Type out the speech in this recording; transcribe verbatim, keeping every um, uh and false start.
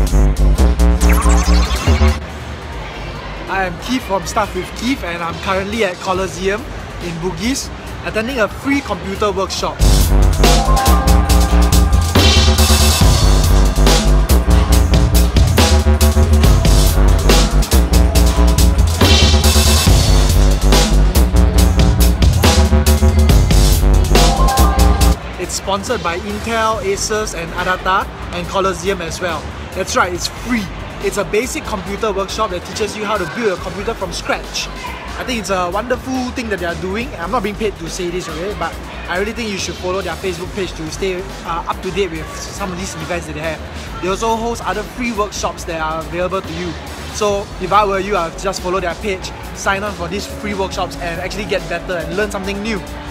I am Keith from Stuff with Keith, and I'm currently at Colosseum in Bugis attending a free computer workshop. It's sponsored by Intel, Asus and Adata, and Colosseum as well. That's right, it's free. It's a basic computer workshop that teaches you how to build a computer from scratch. I think it's a wonderful thing that they are doing. I'm not being paid to say this, okay, but I really think you should follow their Facebook page to stay uh, up to date with some of these events that they have. They also host other free workshops that are available to you. So if I were you, I'd just follow their page, sign on for these free workshops and actually get better and learn something new.